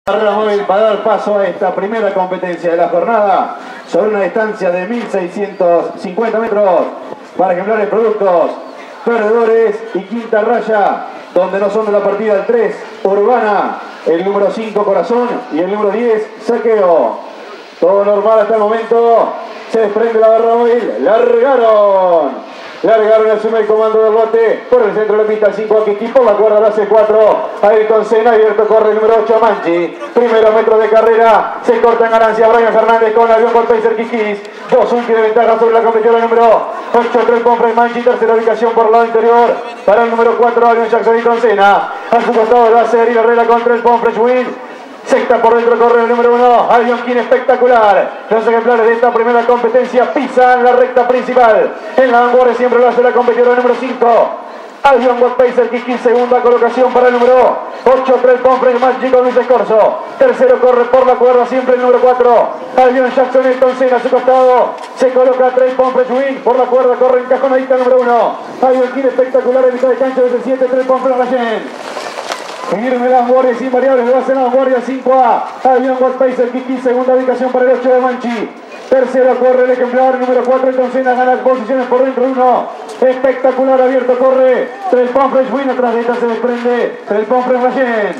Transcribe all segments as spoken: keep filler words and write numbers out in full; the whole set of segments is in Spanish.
Carrera móvil para dar paso a esta primera competencia de la jornada sobre una distancia de mil seiscientos cincuenta metros para ejemplares productos perdedores y quinta raya, donde no son de la partida el tres, Urbana, el número cinco, Corazón, y el número diez, Saqueo. Todo normal hasta el momento. Se desprende la barra móvil. Largaron. Largaron, asume el comando del lote. Por el centro de la pista, cinco aquí, por la cuerda la C cuatro. Ayrton Senna, abierto corre el número ocho, Manchi. Primero metro de carrera. Se corta en ganancia Brian Fernández con avión por Pacer Kikis. dos uno de ventaja sobre la competición número ocho, tres Pomfrey Manchi. Tercera ubicación por el lado interior para el número cuatro, Avión Jackson Ayrton Senna. A su costado va a ser y la regla contra el Pomfrey Win. Sexta por dentro corre el número uno, Avión King, espectacular. Los ejemplares de esta primera competencia pisan la recta principal. En la vanguardia siempre lo hace la competidora número cinco. Avión Pacer Kiki, segunda colocación para el número ocho, tres Pomfrey Magic con Luis Escorzo. Tercero corre por la cuerda siempre el número cuatro, Avión Jackson Ayrton Senna. A su costado se coloca tres Pomfrey Win. Por la cuerda corre encajonadita el número uno, Avión King, espectacular en mitad de cancha desde el siete, tres Pomfrey Rayen. Firme las guardias invariables, lo hacen las guardias cinco A. Avión Pacer Kiki, segunda ubicación para el ocho de Manchi. Tercero corre el ejemplar número cuatro, entonces gana posiciones por dentro uno. Espectacular, abierto corre tres Pomfrey Win, atrás de esta se desprende tres Pomfrey Rayen.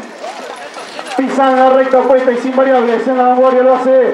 Pisan la recta opuesta y sin variables, en la vanguardia lo hace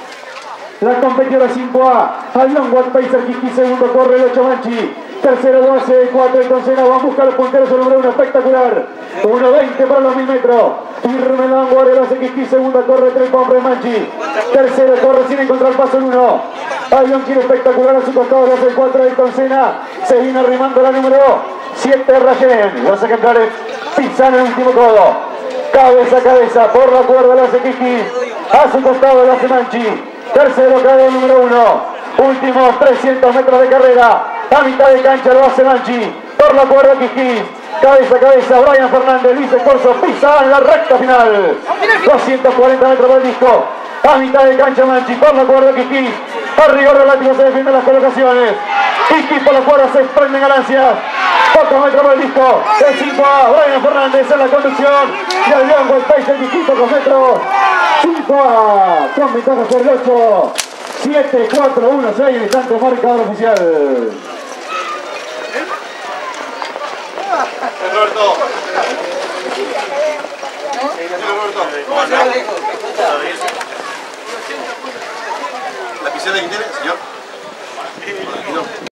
la competidora cinco A. Avión Pacer Kiki, segundo corre el ocho Manchi. Tercero doce, cuatro, entonces van a buscar los punteros, el número uno, espectacular. uno veinte para los mil metros. Firme la vanguardia, doce Kiki, segunda corre tres Pomfrey Manchi. Tercero corre sin encontrar el paso el uno. Avión King, espectacular a su costado, doce cuatro, Ayrton Senna. Se viene arrimando la número siete, Rayen. Los ejemplares pisan el último codo. Cabeza a cabeza, por la cuerda, doce Kiki. A su costado, doce Manchi. Tercero cae el número uno. Últimos trescientos metros de carrera. A mitad de cancha lo hace Manchi. Por la cuerda Kiki. Cabeza a cabeza, Brian Fernández, Luis Escorzo, pisa en la recta final. doscientos cuarenta metros por el disco. A mitad de cancha Manchi, por la cuerda Kiki. A rigor relativo se defienden las colocaciones. Kiki por la cuerda se prende ganancias. Pocos metros por el disco. El cinco A, Brian Fernández en la conducción. Y Avión Pacer Kiki, pocos metros. cinco A, con ventaja sobre el ocho. siete, cuatro, uno, seis, el instante marcador oficial. Roberto. ¿La piscina que tiene, señor?